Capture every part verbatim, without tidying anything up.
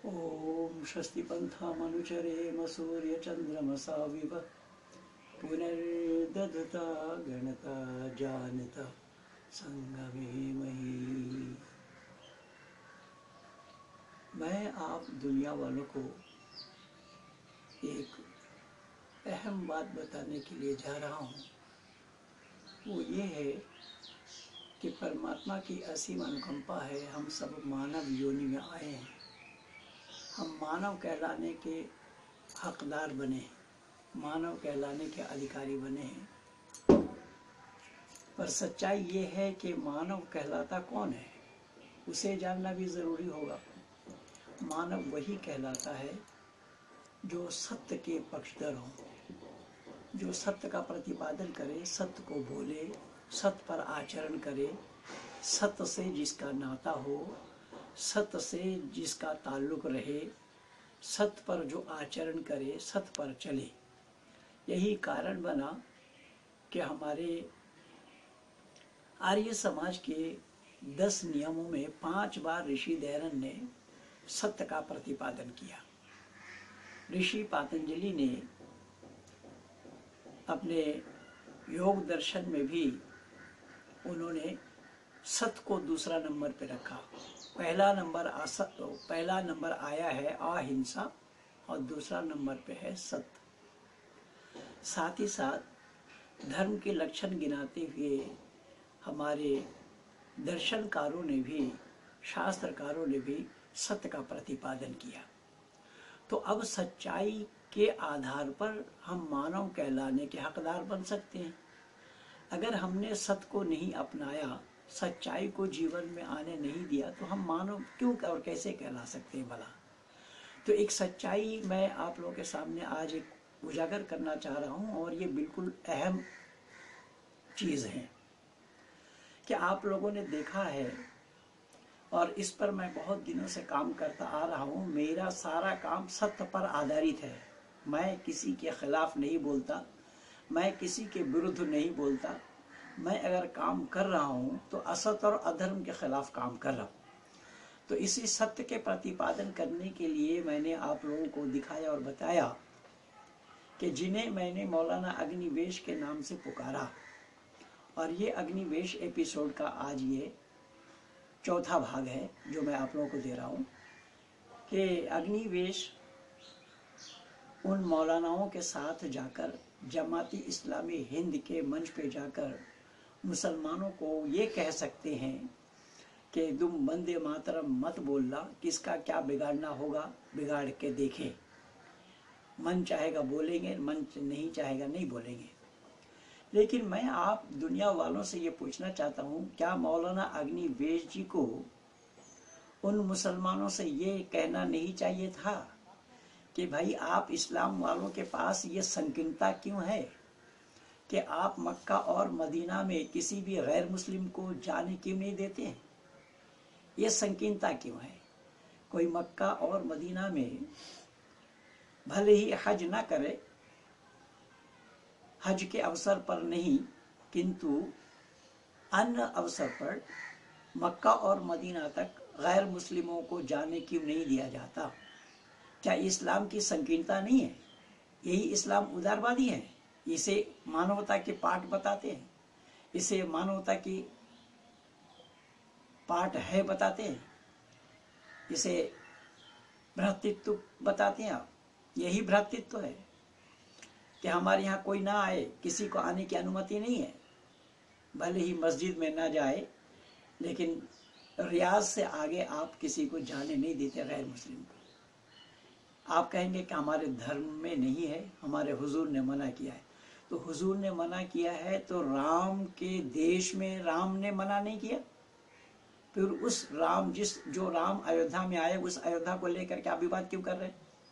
ओम स्वस्ति पंथामनुचरेम सूर्यचंद्रमसा विव पुनर्दधता गणता जानता संगमेमहि। मैं आप दुनिया वालों को एक अहम बात बताने के लिए जा रहा हूँ। वो ये है कि परमात्मा की असीम अनुकंपा है। हम सब मानव योनि में आए हैं। हम मानव कहलाने के हकदार बने, मानव कहलाने के अधिकारी बने हैं। पर सच्चाई ये है कि मानव कहलाता कौन है, उसे जानना भी ज़रूरी होगा। मानव वही कहलाता है जो सत्य के पक्षधर हो, जो सत्य का प्रतिपादन करे, सत्य को बोले, सत्य पर आचरण करे, सत्य से जिसका नाता हो, सत्य से जिसका ताल्लुक रहे, सत्य पर जो आचरण करे, सत्य पर चले। यही कारण बना कि हमारे आर्य समाज के दस नियमों में पांच बार ऋषि दयानंद ने सत्य का प्रतिपादन किया। ऋषि पातंजलि ने अपने योग दर्शन में भी उन्होंने सत्य को दूसरा नंबर पे रखा। पहला नंबर असत्य, पहला नंबर आया है अहिंसा और दूसरा नंबर पे है सत्य। साथ ही साथ धर्म के लक्षण गिनाते हुए हमारे दर्शनकारों ने भी, शास्त्रकारों ने भी सत्य का प्रतिपादन किया। तो अब सच्चाई के आधार पर हम मानव कहलाने के हकदार बन सकते हैं। अगर हमने सत्य को नहीं अपनाया, सच्चाई को जीवन में आने नहीं दिया, तो हम मानव क्यों और कैसे कहला सकते हैं भला। तो एक सच्चाई मैं आप लोगों के सामने आज एक उजागर करना चाह रहा हूँ, और ये बिल्कुल अहम चीज़ है कि आप लोगों ने देखा है, और इस पर मैं बहुत दिनों से काम करता आ रहा हूँ। मेरा सारा काम सत्य पर आधारित है। मैं किसी के खिलाफ नहीं बोलता, मैं किसी के विरुद्ध नहीं बोलता। मैं अगर काम कर रहा हूँ तो असत्य और अधर्म के खिलाफ काम कर रहा हूँ। तो इसी सत्य के प्रतिपादन करने के लिए मैंने आप लोगों को दिखाया और बताया कि जिन्हें मैंने मौलाना अग्निवेश के नाम से पुकारा, और ये अग्निवेश एपिसोड का आज ये चौथा भाग है जो मैं आप लोगों को दे रहा हूँ कि अग्निवेश उन मौलानाओं के साथ जाकर, जमाती इस्लामी हिंद के मंच पे जाकर मुसलमानों को ये कह सकते हैं कि तुम वंदे मातरम मत बोलना, किसका क्या बिगाड़ना होगा बिगाड़ के देखें। मन चाहेगा बोलेंगे, मन नहीं चाहेगा नहीं बोलेंगे। लेकिन मैं आप दुनिया वालों से ये पूछना चाहता हूँ, क्या मौलाना अग्निवेश जी को उन मुसलमानों से ये कहना नहीं चाहिए था कि भाई आप इस्लाम वालों के पास ये संकीर्णता क्यों है कि आप मक्का और मदीना में किसी भी गैर मुस्लिम को जाने क्यों नहीं देते हैं? ये संकीर्णता क्यों है? कोई मक्का और मदीना में भले ही हज ना करे, हज के अवसर पर नहीं, किंतु अन्य अवसर पर मक्का और मदीना तक गैर मुस्लिमों को जाने क्यों नहीं दिया जाता? क्या इस्लाम की संकीर्णता नहीं है? यही इस्लाम उदारवादी है। इसे मानवता के पाठ बताते हैं, इसे मानवता की पाठ है बताते हैं, इसे भ्रातृत्व बताते हैं। आप यही भ्रातृत्व है कि हमारे यहाँ कोई ना आए, किसी को आने की अनुमति नहीं है। भले ही मस्जिद में ना जाए, लेकिन रियाज से आगे आप किसी को जाने नहीं देते गैर मुस्लिम को। आप कहेंगे कि हमारे धर्म में नहीं है, हमारे हुजूर ने मना किया है। तो हुजूर ने मना किया है तो राम के देश में राम ने मना नहीं किया? फिर उस राम, जिस जो राम अयोध्या में आए, उस अयोध्या को लेकर के आप विवाद क्यों कर रहे हैं?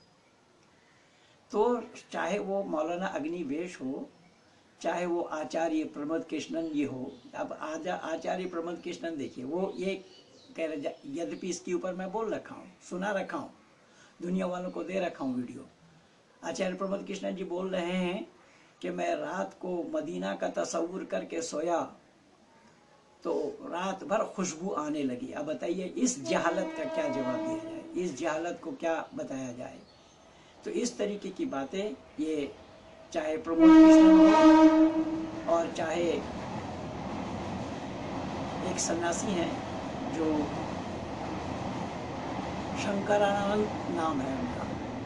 तो चाहे वो मौलाना अग्निवेश हो, चाहे वो आचार्य प्रमोद कृष्णन जी हो। अब आचार्य प्रमोद कृष्णन देखिए, वो ये कह रहे, यद्यपि इसके ऊपर मैं बोल रखा हूँ, सुना रखा हूँ, दुनिया वालों को दे रखा हूँ वीडियो। आचार्य प्रमोद कृष्णन जी बोल रहे हैं कि मैं रात को मदीना का तस्वुर करके सोया तो रात भर खुशबू आने लगी। अब बताइए इस जहालत का क्या जवाब दिया जाए? इस इस जहालत को क्या बताया जाए। तो इस तरीके की बातें, ये चाहे प्रमोद कृष्ण हो और चाहे एक सन्यासी हैं जो शंकरानंद नाम है उनका,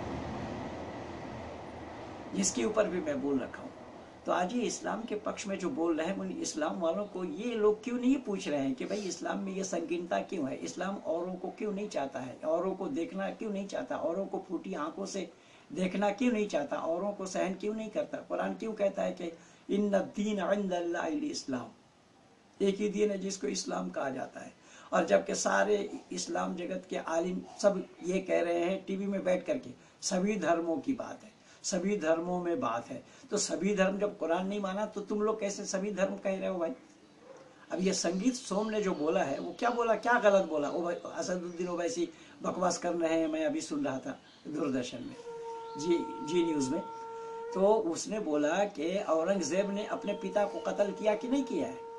जिसके ऊपर भी मैं बोल रखा हूँ। तो आज ये इस्लाम के पक्ष में जो बोल रहे हैं, उन इस्लाम वालों को ये लोग क्यों नहीं पूछ रहे हैं कि भाई इस्लाम में ये संकीर्णता क्यों है, इस्लाम औरों को क्यों नहीं चाहता है, औरों को देखना क्यों नहीं चाहता, औरों को फूटी आंखों से देखना क्यों नहीं चाहता, औरों को सहन क्यों नहीं करता। कुरान क्यों कहता है कि इन्न दीन इंदल्लाहिल इस्लाम, एक ही दीन है जिसको इस्लाम कहा जाता है। और जबकि सारे इस्लाम जगत के आलिम सब ये कह रहे हैं टीवी में बैठ करके, सभी धर्मों की बात है, सभी धर्मों में बात है। तो सभी धर्म जब कुरान नहीं माना तो तुम लोग कैसे सभी धर्म कह रहे हो भाई। अब ये संगीत सोम ने जो बोला है वो क्या बोला, क्या गलत बोला। वो असदुद्दीन ओवैसी बकवास कर रहे हैं, मैं अभी सुन रहा था दूरदर्शन में, जी जी न्यूज में। तो उसने बोला कि औरंगजेब ने अपने पिता को कत्ल किया कि नहीं किया है,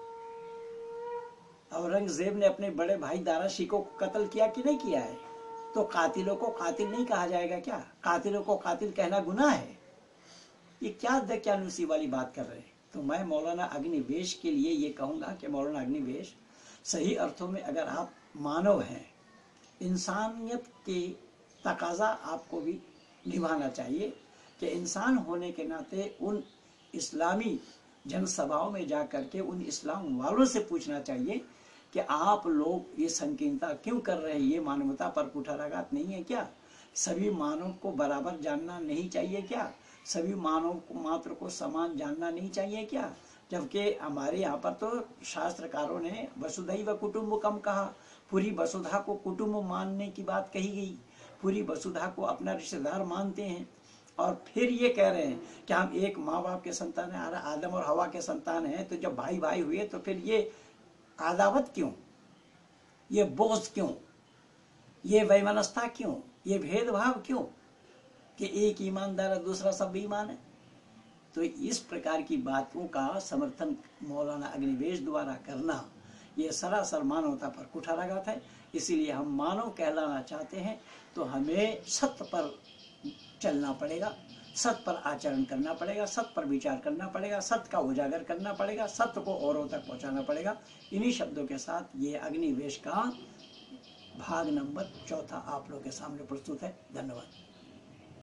औरंगजेब ने अपने बड़े भाई दारा शिकोह को कत्ल किया कि नहीं किया है। तो कातिलों को कातिल नहीं कहा जाएगा क्या, कातिलों को कातिल कहना गुनाह है। ये क्या दक्यानुसी वाली बात कर रहे हैं। तो मैं मौलाना अग्निवेश के लिए ये कहूंगा कि मौलाना अग्निवेश, सही अर्थों में अगर आप मानव हैं, इंसानियत के तकाजा आपको भी निभाना चाहिए कि इंसान होने के नाते उन इस्लामी जनसभाओं में जा करके उन इस्लाम वालों से पूछना चाहिए कि आप लोग ये संकीर्णता क्यों कर रहे हैं, ये मानवता पर कुठाराघात नहीं है क्या, सभी मानव को बराबर जानना नहीं चाहिए क्या, सभी मानव को मात्र को समान जानना नहीं चाहिए क्या। जबकि हमारे यहाँ पर तो शास्त्रकारों ने वसुधैव कुटुम्बकम कहा, पूरी वसुधा को कुटुंब मानने की बात कही गई, पूरी वसुधा को अपना रिश्तेदार मानते हैं। और फिर ये कह रहे हैं कि हम एक माँ बाप के संतान है, आदम और हवा के संतान हैं, तो जब भाई भाई हुए तो फिर ये आदावत क्यों, ये बोझ क्यों, ये वैमनस्यता क्यों, ये भेदभाव क्यों कि एक ईमानदार है दूसरा सब बेईमान है। तो इस प्रकार की बातों का समर्थन मौलाना अग्निवेश द्वारा करना ये सरासर मानवता पर कुठाराघात है। इसीलिए हम मानव कहलाना चाहते हैं तो हमें सत्य पर चलना पड़ेगा, सत्य पर आचरण करना पड़ेगा, सत्य पर विचार करना पड़ेगा, सत्य का उजागर करना पड़ेगा, सत्य को औरों तक पहुंचाना पड़ेगा। इन्हीं शब्दों के साथ ये अग्निवेश का भाग नंबर चौथा आप लोगों के सामने प्रस्तुत है। धन्यवाद।